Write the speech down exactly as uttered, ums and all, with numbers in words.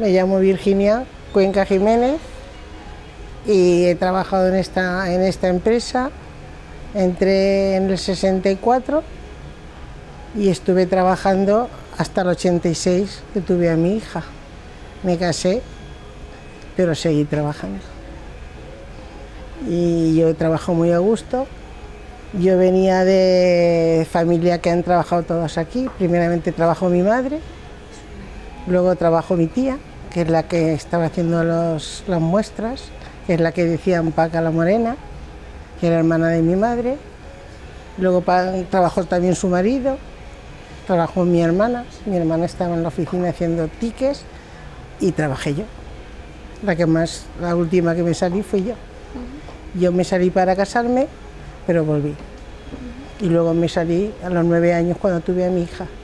Me llamo Virginia Cuenca Jiménez y he trabajado en esta, en esta empresa. Entré en el sesenta y cuatro y estuve trabajando hasta el ochenta y seis, que tuve a mi hija. Me casé, pero seguí trabajando. Y yo trabajo muy a gusto. Yo venía de familia que han trabajado todos aquí. Primeramente trabajó mi madre, luego trabajó mi tía, que es la que estaba haciendo los, las muestras, que es la que decían Paca la Morena, que era hermana de mi madre. Luego trabajó también su marido, trabajó mi hermana. Mi hermana estaba en la oficina haciendo tickets y trabajé yo. La que más, la última que me salí fui yo. Yo me salí para casarme, pero volví. Y luego me salí a los nueve años cuando tuve a mi hija.